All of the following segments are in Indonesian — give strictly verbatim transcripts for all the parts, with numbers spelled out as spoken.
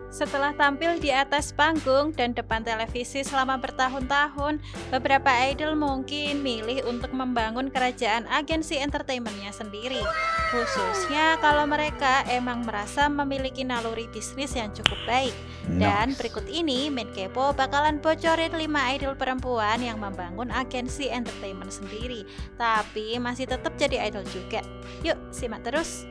Setelah tampil di atas panggung dan depan televisi selama bertahun-tahun, beberapa idol mungkin milih untuk membangun kerajaan agensi entertainmentnya sendiri. Khususnya kalau mereka emang merasa memiliki naluri bisnis yang cukup baik. Dan berikut ini Min Kepo bakalan bocorin lima idol perempuan yang membangun agensi entertainment sendiri, tapi masih tetap jadi idol juga. Yuk simak terus.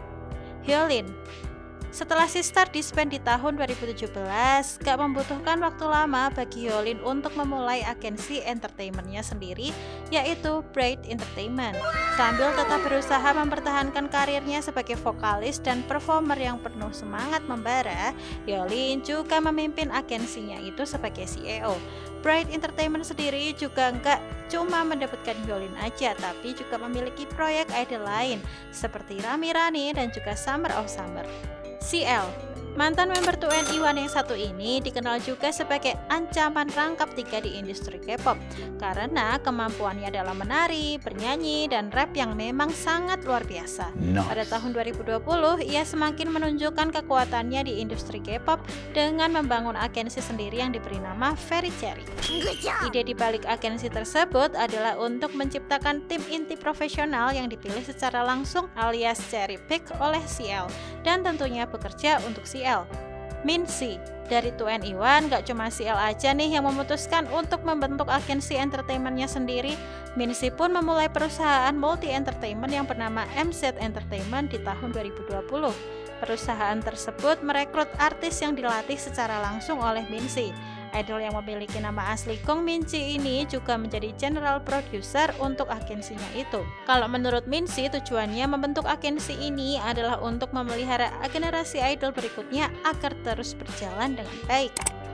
Hyolyn. Setelah Sistar disband di tahun dua ribu tujuh belas, gak membutuhkan waktu lama bagi Hyolyn untuk memulai agensi entertainmentnya sendiri, yaitu Bright Entertainment. Sambil tetap berusaha mempertahankan karirnya sebagai vokalis dan performer yang penuh semangat membara, Hyolyn juga memimpin agensinya itu sebagai C E O. Bright Entertainment sendiri juga nggak cuma mendapatkan Hyolyn aja, tapi juga memiliki proyek idol lain seperti Rami Rani dan juga Summer of Summer. C L, mantan member dua N E one yang satu ini dikenal juga sebagai ancaman rangkap tiga di industri K-pop karena kemampuannya dalam menari, bernyanyi, dan rap yang memang sangat luar biasa. Nice. Pada tahun dua ribu dua puluh, ia semakin menunjukkan kekuatannya di industri K-pop dengan membangun agensi sendiri yang diberi nama Very Cherry. Ide di balik agensi tersebut adalah untuk menciptakan tim inti profesional yang dipilih secara langsung alias cherry pick oleh C L dan tentunya bekerja untuk C L. Minzy dari dua N E one gak cuma C L aja nih yang memutuskan untuk membentuk agensi entertainmentnya sendiri. Minzy pun memulai perusahaan multi entertainment yang bernama M Z Entertainment di tahun dua ribu dua puluh. Perusahaan tersebut merekrut artis yang dilatih secara langsung oleh Minzy. Idol yang memiliki nama asli Gong Min-ji ini juga menjadi general producer untuk agensinya itu. Kalau menurut Minzy, tujuannya membentuk agensi ini adalah untuk memelihara generasi idol berikutnya agar terus berjalan dengan baik.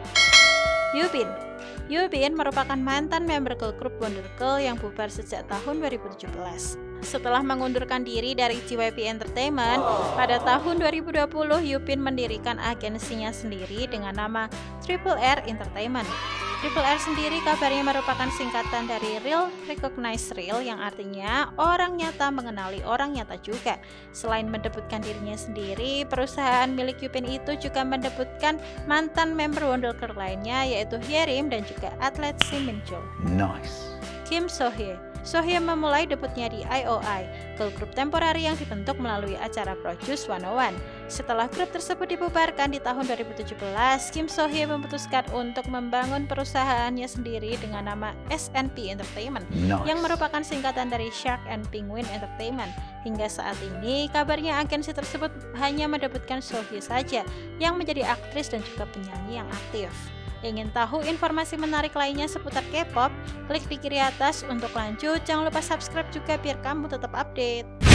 Yubin. Yubin merupakan mantan member girl group Wonder Girl yang bubar sejak tahun dua ribu tujuh belas. Setelah mengundurkan diri dari J Y P Entertainment, pada tahun dua ribu dua puluh Yubin mendirikan agensinya sendiri dengan nama Triple R Entertainment. Triple R sendiri kabarnya merupakan singkatan dari Real Recognize Real, yang artinya orang nyata mengenali orang nyata juga. Selain mendebutkan dirinya sendiri, perusahaan milik Yubin itu juga mendebutkan mantan member Wonder Girl lainnya, yaitu Hyerim dan juga atlet Shin Min-jo. Nice. Kim So-hye. So-hye memulai debutnya di I O I, girl group temporari yang dibentuk melalui acara Produce seratus satu. Setelah grup tersebut dibubarkan di tahun dua ribu tujuh belas, Kim So-hye memutuskan untuk membangun perusahaannya sendiri dengan nama S N P Entertainment, nice, yang merupakan singkatan dari Shark and Penguin Entertainment. Hingga saat ini, kabarnya agensi tersebut hanya mendebutkan So-hye saja, yang menjadi aktris dan juga penyanyi yang aktif. Ingin tahu informasi menarik lainnya seputar K-pop? Klik di kiri atas untuk lanjut. Jangan lupa subscribe juga biar kamu tetap update.